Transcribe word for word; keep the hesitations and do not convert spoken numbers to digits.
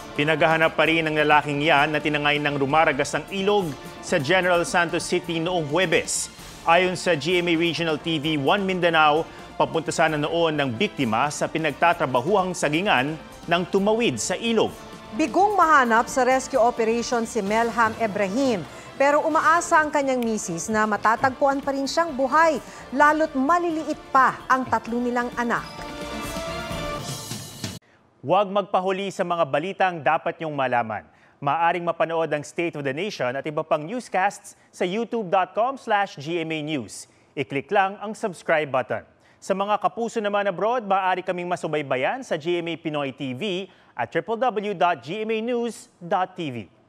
Pinaghahanap pa rin ng lalaking yan na tinangay ng rumaragas ng ilog sa General Santos City noong Huwebes. Ayon sa G M A Regional T V one Mindanao, papunta sana noon ng biktima sa pinagtatrabahuhang sagingan ng tumawid sa ilog. Bigong mahanap sa rescue operation si Melham Ibrahim, pero umaasa ang kanyang misis na matatagpuan pa rin siyang buhay, lalo't maliliit pa ang tatlo nilang anak. Huwag magpahuli sa mga balitang dapat niyong malaman. Maaring mapanood ang State of the Nation at iba pang newscasts sa youtube dot com slash G M A News. I-click lang ang subscribe button. Sa mga kapuso naman abroad, maaari kaming masubaybayan sa G M A Pinoy T V at w w w dot g m a news dot t v.